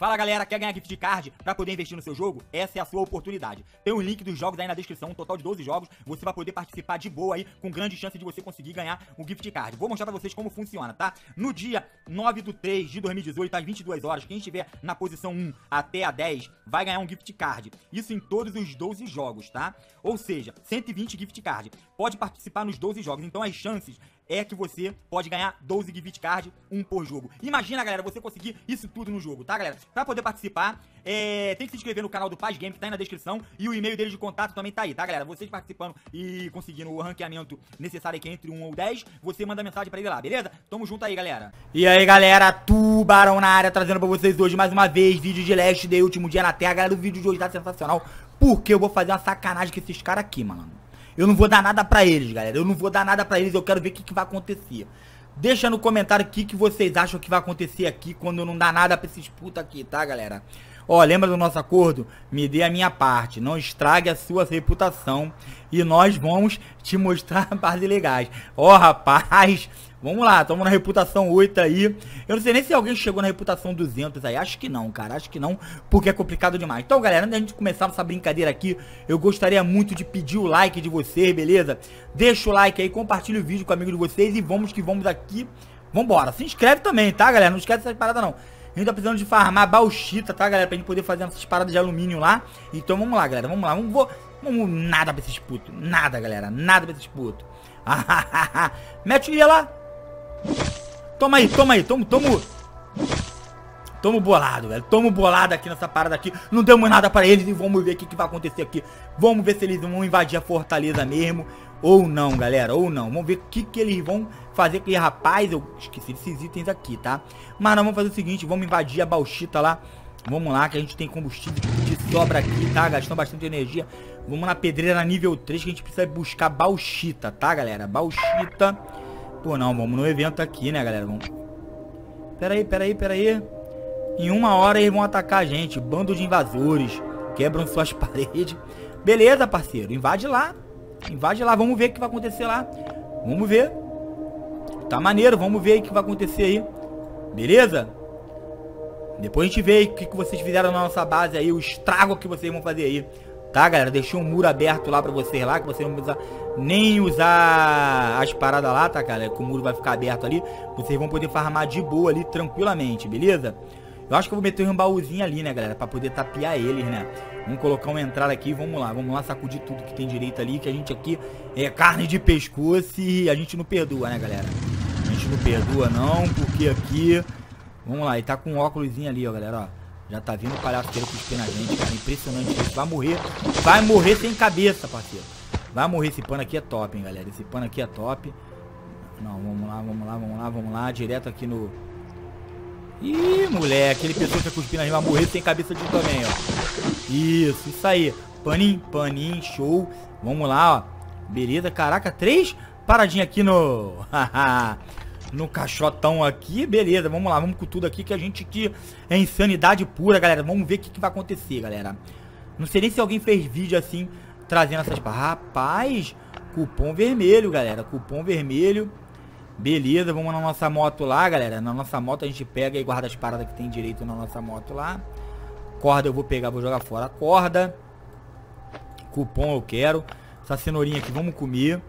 Fala galera, quer ganhar gift card pra poder investir no seu jogo? Essa é a sua oportunidade. Tem um link dos jogos aí na descrição, um total de 12 jogos. Você vai poder participar de boa aí, com grande chance de você conseguir ganhar um gift card. Vou mostrar pra vocês como funciona, tá? No dia 9/3/2018, às 22 horas, quem estiver na posição 1 até a 10 vai ganhar um gift card. Isso em todos os 12 jogos, tá? Ou seja, 120 gift card. Pode participar nos 12 jogos, então as chances é que você pode ganhar 12 gift card, um por jogo. Imagina, galera, você conseguir isso tudo no jogo, tá, galera? Pra poder participar, tem que se inscrever no canal do Paz Game, que tá aí na descrição, e o e-mail dele de contato também tá aí, tá, galera? Vocês participando e conseguindo o ranqueamento necessário aqui entre 1 ou 10, você manda mensagem pra ele lá, beleza? Tamo junto aí, galera. E aí, galera, Tubarão na área, trazendo pra vocês hoje, mais uma vez, vídeo de Last Day, último dia na Terra. Galera, o vídeo de hoje tá sensacional, porque eu vou fazer uma sacanagem com esses caras aqui, mano. Eu não vou dar nada pra eles, galera. Eu não vou dar nada pra eles. Eu quero ver o que vai acontecer. Deixa no comentário o que vocês acham que vai acontecer aqui quando eu não dar nada pra esses putos aqui, tá, galera? Ó, lembra do nosso acordo? Me dê a minha parte. Não estrague a sua reputação. E nós vamos te mostrar partes legais. Ó, rapaz. Vamos lá, estamos na reputação 8 aí. Eu não sei nem se alguém chegou na reputação 200 aí. Acho que não, cara. Acho que não, porque é complicado demais. Então, galera, antes da gente começar essa brincadeira aqui, eu gostaria muito de pedir o like de vocês, beleza? Deixa o like aí, compartilha o vídeo com o amigo de vocês e vamos que vamos aqui. Vambora. Se inscreve também, tá, galera? Não esquece essas paradas, não. A gente tá precisando de farmar bauxita, tá, galera? Pra gente poder fazer essas paradas de alumínio lá. Então, vamos lá, galera. Vamos lá. Vamos nada pra esses putos. Nada, galera. Nada pra esses putos. Mete o ia lá. Toma aí, Tomo bolado, velho. Tomo bolado aqui nessa parada aqui. Não demos nada pra eles e vamos ver o que vai acontecer aqui. Vamos ver se eles vão invadir a fortaleza mesmo ou não, galera, ou não. Vamos ver o que eles vão fazer com esse rapaz. Eu esqueci desses itens aqui, tá? Mas nós vamos fazer o seguinte, vamos invadir a bauxita lá. Vamos lá, que a gente tem combustível de sobra aqui, tá? Gastando bastante energia. Vamos na pedreira nível 3, que a gente precisa buscar bauxita, tá, galera? Bauxita. Pô, não, vamos no evento aqui, né, galera? Vamos... Pera aí. Em 1 hora eles vão atacar a gente. Bando de invasores. Quebram suas paredes. Beleza, parceiro. Invade lá. Vamos ver o que vai acontecer lá. Vamos ver. Tá maneiro. Vamos ver o que vai acontecer aí. Beleza? Depois a gente vê o que vocês fizeram na nossa base aí. O estrago que vocês vão fazer aí. Tá, galera? Deixei um muro aberto lá pra vocês lá, que vocês não vão precisar nem usar as paradas lá, tá, cara? Que o muro vai ficar aberto ali. Vocês vão poder farmar de boa ali, tranquilamente, beleza? Eu acho que eu vou meter um baúzinho ali, né, galera? Pra poder tapear eles, né? Vamos colocar uma entrada aqui, vamos lá sacudir tudo que tem direito ali, que a gente aqui é carne de pescoço e a gente não perdoa, né, galera? A gente não perdoa não, porque aqui... Vamos lá, ele tá com um óculosinho ali, ó, galera, ó. Já tá vindo o palhaço cuspir na gente, cara. Impressionante isso. Vai morrer sem cabeça, parceiro. Vai morrer. Esse pano aqui é top, hein, galera. Esse pano aqui é top. Não, vamos lá. Direto aqui no... Ih, moleque. Aquele pessoa que tá cuspindo na gente vai morrer sem cabeça de também, ó. Isso aí. Paninho, show. Vamos lá, ó. Beleza, caraca. 3 paradinhas aqui no... no caixotão aqui, beleza, vamos lá, vamos com tudo aqui que a gente aqui é insanidade pura, galera. Vamos ver o que vai acontecer, galera. Não sei nem se alguém fez vídeo assim, trazendo essas... Rapaz, cupom vermelho, galera, cupom vermelho. Beleza, vamos na nossa moto lá, galera. Na nossa moto a gente pega e guarda as paradas que tem direito na nossa moto lá. Corda eu vou pegar, vou jogar fora a corda. Cupom eu quero. Essa cenourinha aqui, vamos comer.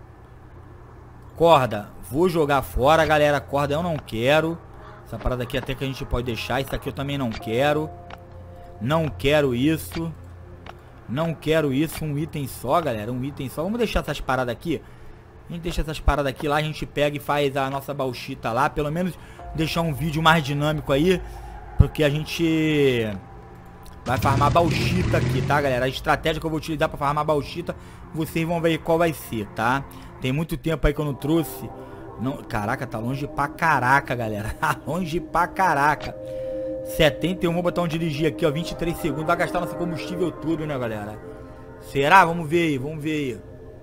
Corda, vou jogar fora, galera. Corda eu não quero. Essa parada aqui até que a gente pode deixar. Isso aqui eu também não quero. Não quero isso. Não quero isso. Um item só, galera. Um item só. Vamos deixar essas paradas aqui. A gente deixa essas paradas aqui lá. A gente pega e faz a nossa bauxita lá. Pelo menos deixar um vídeo mais dinâmico aí. Porque a gente vai farmar bauxita aqui, tá, galera? A estratégia que eu vou utilizar pra farmar bauxita, vocês vão ver qual vai ser, tá? Tem muito tempo aí que eu não trouxe. Não, caraca, tá longe pra caraca, galera. Tá longe pra caraca. 71, vou botar um dirigir aqui, ó. 23 segundos. Vai gastar nosso combustível tudo, né, galera? Será? Vamos ver aí, vamos ver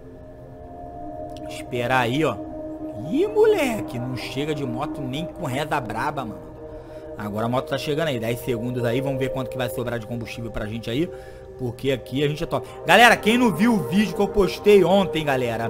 aí. Esperar aí, ó. Ih, moleque, não chega de moto nem com reza braba, mano. Agora a moto tá chegando aí, 10 segundos aí. Vamos ver quanto que vai sobrar de combustível pra gente aí. Porque aqui a gente é top. Galera, quem não viu o vídeo que eu postei ontem, galera,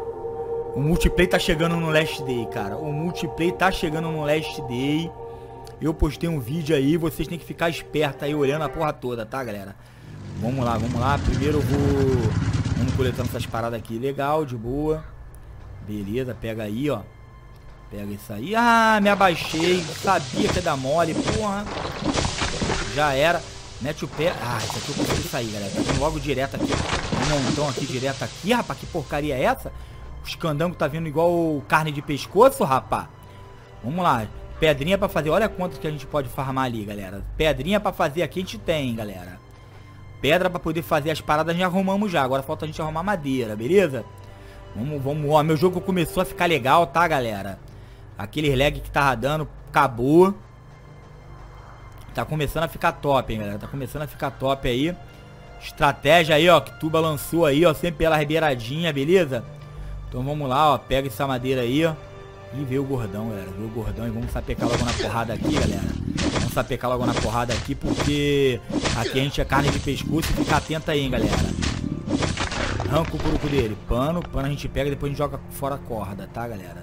o multiplayer tá chegando no Last Day, cara. O multiplayer tá chegando no Last Day. Eu postei um vídeo aí, vocês têm que ficar espertos aí olhando a porra toda, tá, galera? Vamos lá, vamos lá. Primeiro eu vou... Vamos coletando essas paradas aqui. Legal, de boa. Beleza, pega aí, ó. Pega isso aí. Ah, me abaixei. Sabia que ia dar mole, porra. Já era. Mete o pé. Ah, isso aqui eu consegui sair, galera. Tá vindo logo direto aqui. Um montão aqui, direto aqui, rapaz. Que porcaria é essa? Os candangos tá vindo igual carne de pescoço, rapaz. Vamos lá. Pedrinha pra fazer. Olha quanto que a gente pode farmar ali, galera. Pedrinha pra fazer aqui a gente tem, galera. Pedra pra poder fazer as paradas já arrumamos já. Agora falta a gente arrumar madeira, beleza? Vamos. Ó, meu jogo começou a ficar legal, tá, galera? Aquele lag que tava dando, acabou. Tá começando a ficar top, hein, galera. Tá começando a ficar top aí. Estratégia aí, ó, que Tuba lançou aí, ó. Sempre pela beiradinha, beleza? Então vamos lá, ó. Pega essa madeira aí, ó. E vê o gordão, galera. Vê o gordão e vamos sapecar logo na porrada aqui, galera. Vamos sapecar logo na porrada aqui, porque aqui a gente é carne de pescoço. Fica atento aí, hein, galera. Arranca o curuco dele. Pano a gente pega e depois a gente joga fora a corda, tá, galera?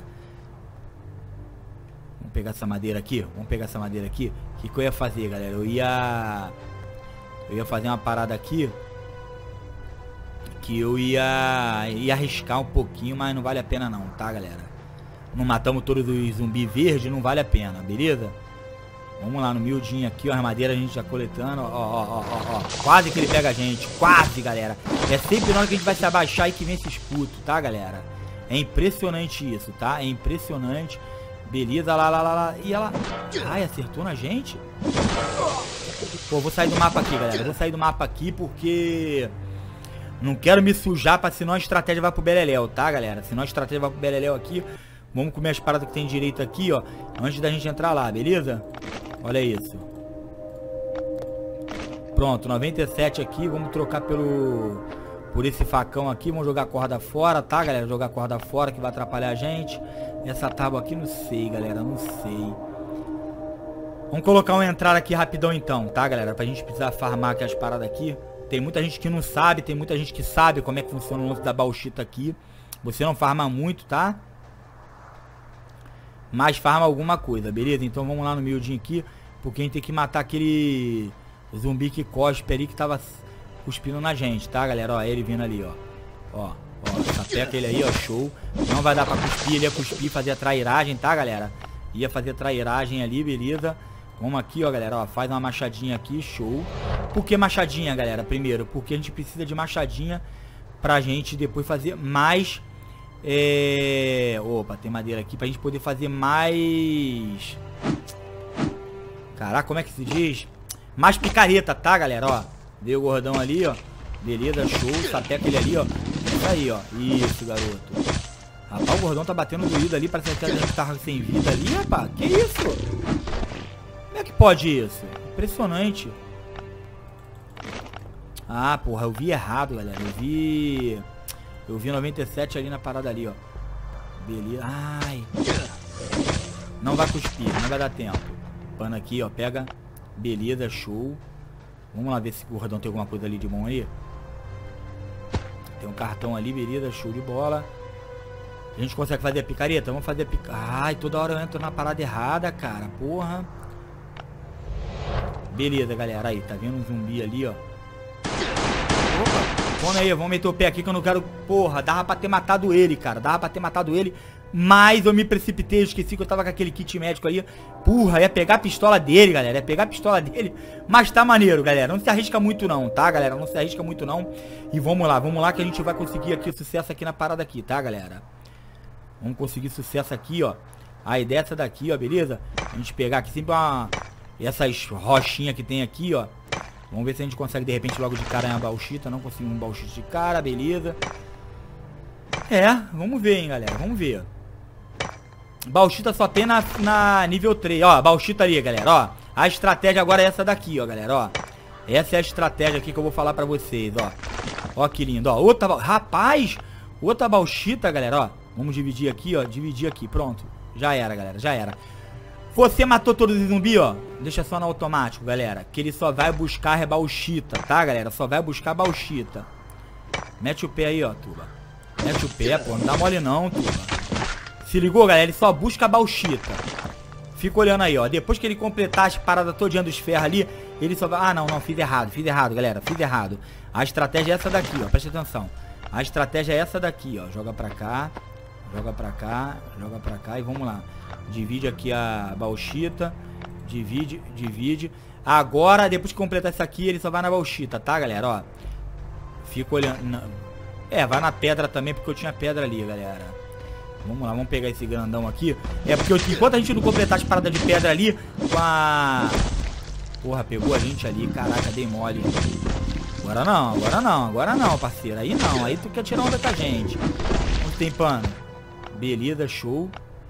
Vamos pegar essa madeira aqui. Vamos pegar essa madeira aqui. O que eu ia fazer, galera? Eu ia fazer uma parada aqui. Que eu ia arriscar um pouquinho, mas não vale a pena não, tá, galera? Não matamos todos os zumbis verdes, não vale a pena, beleza? Vamos lá no miudinho aqui, ó, a armadeira a gente já coletando, ó. Quase que ele pega a gente, quase, galera. É sempre na hora que a gente vai se abaixar e que vem esses putos, tá, galera? É impressionante isso, tá? É impressionante. Beleza, lá. E ela... Ai, acertou na gente? Pô, vou sair do mapa aqui, galera. Vou sair do mapa aqui porque... Não quero me sujar, pra senão a estratégia vai pro beleléu, tá, galera? Senão a estratégia vai pro beleléu aqui. Vamos comer as paradas que tem direito aqui, ó. Antes da gente entrar lá, beleza? Olha isso. Pronto, 97 aqui. Vamos trocar por esse facão aqui. Vamos jogar a corda fora, tá, galera? Jogar a corda fora que vai atrapalhar a gente. Essa tábua aqui, não sei, galera. Não sei. Vamos colocar uma entrada aqui rapidão então, tá, galera? Pra gente precisar farmar aqui as paradas aqui. Tem muita gente que não sabe. Tem muita gente que sabe como é que funciona o lance da bauxita aqui. Você não farma muito, tá? Mas farma alguma coisa, beleza? Então vamos lá no miudinho aqui, porque a gente tem que matar aquele zumbi que cospe ali, que tava cuspindo na gente, tá, galera? Ó, ele vindo ali, ó. Sapeca ele aí, ó, show. Não vai dar pra cuspir, ele ia cuspir, fazer a trairagem, tá, galera? Ia fazer trairagem ali, beleza? Vamos aqui, ó, galera, ó, faz uma machadinha aqui, show. Por que machadinha, galera? Primeiro, porque a gente precisa de machadinha pra gente depois fazer mais... Opa, tem madeira aqui pra gente poder fazer mais... Caraca, como é que se diz? Mais picareta, tá, galera? Ó, veio o gordão ali, ó. Beleza, show. Sapeca ele ali, ó. Isso aí, ó. Isso, garoto. Rapaz, o gordão tá batendo doído ali. Parece que a gente tava sem vida ali, rapaz. Que isso? Como é que pode isso? Impressionante. Ah, porra, eu vi errado, galera. Eu vi 97 ali na parada ali, ó. Beleza. Ai. Não vai cuspir, não vai dar tempo. Pano aqui, ó. Pega. Beleza, show. Vamos lá ver se o gordão tem alguma coisa ali de bom aí. Tem um cartão ali, beleza, show de bola. A gente consegue fazer a picareta? Vamos fazer a picareta. Ai, toda hora eu entro na parada errada, cara. Porra. Beleza, galera. Aí, tá vendo um zumbi ali, ó. Opa. Vamos aí, vamos meter o pé aqui que eu não quero... Porra, dava pra ter matado ele, cara. Dava pra ter matado ele. Mas eu me precipitei, eu esqueci que eu tava com aquele kit médico ali. Porra, ia pegar a pistola dele, galera. Ia pegar a pistola dele. Mas tá maneiro, galera. Não se arrisca muito não, tá, galera? Não se arrisca muito não. E vamos lá que a gente vai conseguir aqui sucesso aqui na parada aqui, tá, galera? Vamos conseguir sucesso aqui, ó. A ideia é essa daqui, ó, beleza? A gente pegar aqui sempre essas rochinhas que tem aqui, ó. Vamos ver se a gente consegue de repente logo de cara uma bauxita. Não conseguimos um bauxita de cara, beleza. Vamos ver, hein, galera. Vamos ver. Bauxita só tem na nível 3. Ó, bauxita ali, galera, ó. A estratégia agora é essa daqui, ó, galera, ó. Essa é a estratégia aqui que eu vou falar pra vocês, ó. Ó que lindo, ó. Rapaz! Outra bauxita, galera, ó. Vamos dividir aqui, ó. Dividir aqui, pronto. Já era, galera, já era. Você matou todos os zumbis, ó. Deixa só no automático, galera. Que ele só vai buscar a bauxita, tá, galera? Só vai buscar a bauxita. Mete o pé aí, ó, Tuba. Mete o pé, pô. Não dá mole não, Tuba. Se ligou, galera? Ele só busca a bauxita. Fica olhando aí, ó. Depois que ele completar as paradas todinha dos ferros ali, ele só vai... Ah, não, fiz errado, galera. Fiz errado. A estratégia é essa daqui, ó. Presta atenção. A estratégia é essa daqui, ó. Joga pra cá. Joga pra cá. Joga pra cá e vamos lá. Divide aqui a bauxita. Divide. Agora, depois que completar isso aqui, ele só vai na bauxita, tá, galera? Ó. Fica olhando... vai na pedra também, porque eu tinha pedra ali, galera. Vamos lá, vamos pegar esse grandão aqui. É porque enquanto a gente não completar as paradas de pedra ali, com a... Porra, pegou a gente ali. Caraca, dei mole. Agora não, parceiro. Aí não, aí tu quer tirar onda com a gente. Onde tem pano? Beleza, show.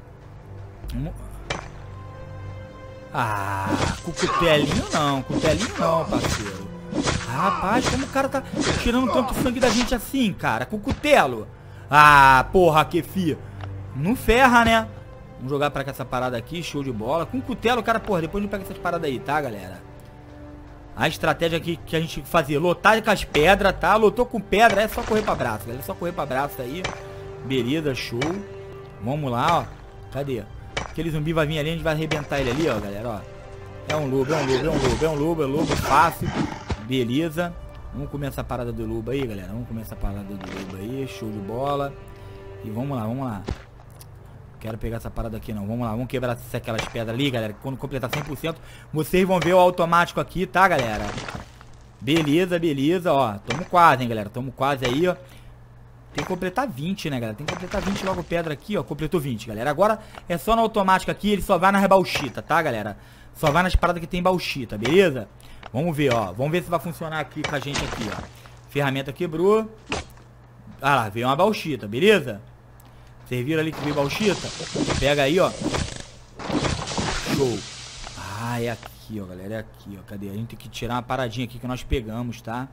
Ah, com cutelinho não, parceiro. Rapaz, como o cara tá tirando tanto sangue da gente assim, cara? Com cutelo. Ah, porra, que fia. Não ferra, né? Vamos jogar pra cá essa parada aqui, show de bola. Com cutelo, cara, porra, depois a gente pega essas paradas aí, tá, galera? A estratégia aqui que a gente fazia, lotar com as pedras, tá? Lotou com pedra, é só correr pra braço, galera. É só correr pra braço aí. Beleza, show. Vamos lá, ó. Cadê? Aquele zumbi vai vir ali, a gente vai arrebentar ele ali, ó, galera, ó. É um lobo, fácil. Beleza. Vamos comer essa parada do lobo aí, galera. Show de bola. E vamos lá. Quero pegar essa parada aqui não. Vamos lá, vamos quebrar aquelas pedras ali, galera. Quando completar 100%, vocês vão ver o automático aqui, tá, galera? Beleza, ó. Tamo quase, hein, galera. Tamo quase aí, ó. Tem que completar 20, né, galera? Tem que completar 20 logo pedra aqui, ó. Completou 20, galera. Agora é só no automático aqui, ele só vai na bauxita, tá, galera? Só vai nas paradas que tem bauxita, beleza? Vamos ver, ó. Vamos ver se vai funcionar aqui com a gente aqui, ó. Ferramenta quebrou. Ah lá, veio uma bauxita, beleza? Vocês viram ali que veio bauxita? Pega aí, ó. Show. Ah, é aqui, ó, galera. É aqui, ó. Cadê? A gente tem que tirar uma paradinha aqui que nós pegamos, tá?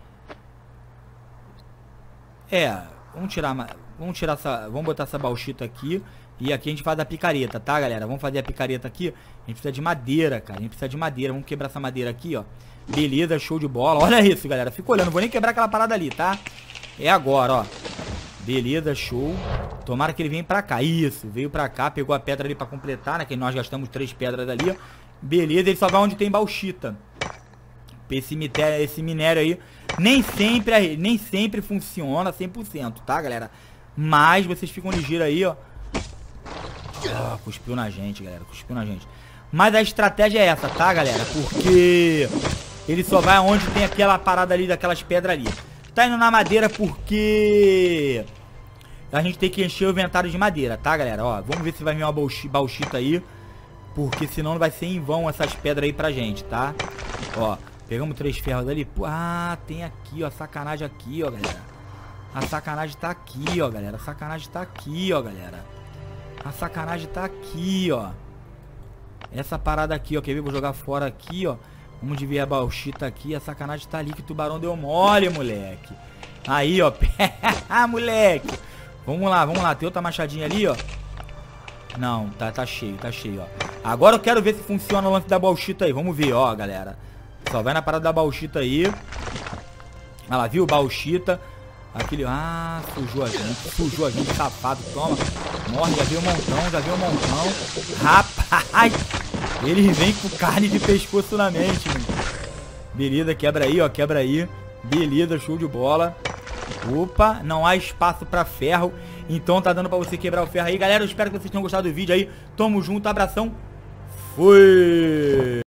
Vamos botar essa bauxita aqui. E aqui a gente faz a picareta, tá, galera? Vamos fazer a picareta aqui. A gente precisa de madeira, cara. Vamos quebrar essa madeira aqui, ó. Beleza, show de bola. Olha isso, galera. Fica olhando. Não vou nem quebrar aquela parada ali, tá? É agora, ó. Beleza, show. Tomara que ele venha pra cá. Isso, veio pra cá. Pegou a pedra ali pra completar, né? Que nós gastamos 3 pedras ali, ó. Beleza, ele só vai onde tem bauxita. Esse minério aí nem sempre funciona 100%, tá, galera? Mas vocês ficam ligeiros aí, ó. Cuspiu na gente, galera. Mas a estratégia é essa, tá, galera? Porque ele só vai onde tem aquela parada ali, daquelas pedras ali. Tá indo na madeira porque a gente tem que encher o inventário de madeira, tá, galera? Ó, vamos ver se vai vir uma bauxita aí. Porque senão não vai ser em vão essas pedras aí pra gente, tá? Ó, pegamos 3 ferros ali. Ah, tem aqui, ó, sacanagem aqui, ó, galera. A sacanagem tá aqui, ó, galera. A sacanagem tá aqui, ó. Essa parada aqui, ó. Quer ver? Vou jogar fora aqui, ó. Vamos dividir a bauxita aqui. A sacanagem tá ali que o tubarão deu mole, moleque. Aí, ó. Moleque. Vamos lá. Tem outra machadinha ali, ó. Não, tá cheio, ó. Agora eu quero ver se funciona o lance da bauxita aí. Vamos ver, ó, galera. Só vai na parada da bauxita aí. Olha lá, viu? Bauxita. Aquele... Ah, sujou a gente, safado. Toma. Morre, já veio um montão. Rapaz, ele vem com carne de pescoço na mente, mano. Beleza, quebra aí, ó, Beleza, show de bola. Opa, não há espaço pra ferro. Então tá dando pra você quebrar o ferro aí. Galera, eu espero que vocês tenham gostado do vídeo aí. Tamo junto, abração. Fui!